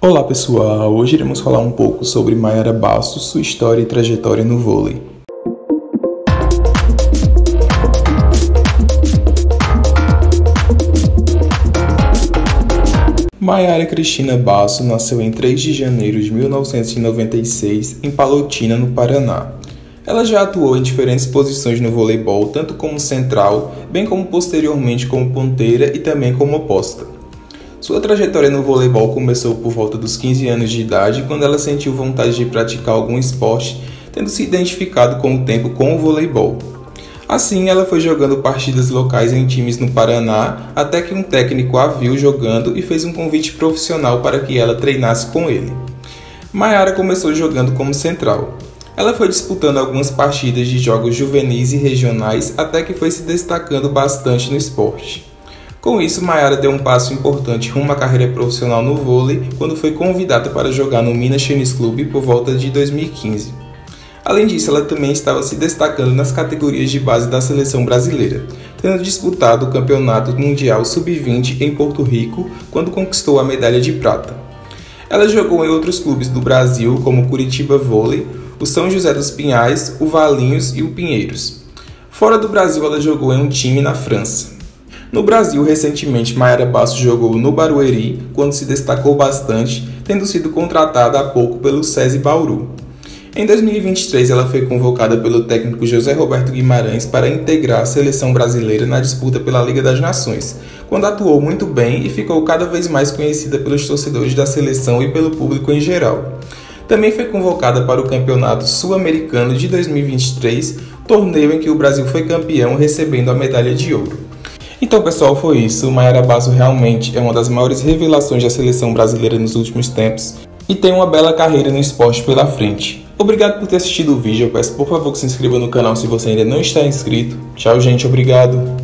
Olá pessoal, hoje iremos falar um pouco sobre Mayara Bastos, sua história e trajetória no vôlei. Mayara Cristina Bastos nasceu em 3 de janeiro de 1996 em Palotina, no Paraná. Ela já atuou em diferentes posições no voleibol, tanto como central, bem como posteriormente como ponteira e também como oposta. Sua trajetória no voleibol começou por volta dos 15 anos de idade, quando ela sentiu vontade de praticar algum esporte, tendo se identificado com o tempo com o voleibol. Assim, ela foi jogando partidas locais em times no Paraná, até que um técnico a viu jogando e fez um convite profissional para que ela treinasse com ele. Mayara começou jogando como central. Ela foi disputando algumas partidas de jogos juvenis e regionais, até que foi se destacando bastante no esporte. Com isso, Mayara deu um passo importante rumo à carreira profissional no vôlei quando foi convidada para jogar no Minas Tênis Clube por volta de 2015. Além disso, ela também estava se destacando nas categorias de base da seleção brasileira, tendo disputado o Campeonato Mundial Sub-20 em Porto Rico, quando conquistou a medalha de prata. Ela jogou em outros clubes do Brasil, como o Curitiba Vôlei, o São José dos Pinhais, o Valinhos e o Pinheiros. Fora do Brasil, ela jogou em um time na França. No Brasil, recentemente, Mayara Bastos jogou no Barueri, quando se destacou bastante, tendo sido contratada há pouco pelo SESI Bauru. Em 2023, ela foi convocada pelo técnico José Roberto Guimarães para integrar a seleção brasileira na disputa pela Liga das Nações, quando atuou muito bem e ficou cada vez mais conhecida pelos torcedores da seleção e pelo público em geral. Também foi convocada para o Campeonato Sul-Americano de 2023, torneio em que o Brasil foi campeão, recebendo a medalha de ouro. Então pessoal, foi isso. Mayara Bastos realmente é uma das maiores revelações da seleção brasileira nos últimos tempos e tem uma bela carreira no esporte pela frente. Obrigado por ter assistido o vídeo. Eu peço por favor que se inscreva no canal se você ainda não está inscrito. Tchau gente, obrigado.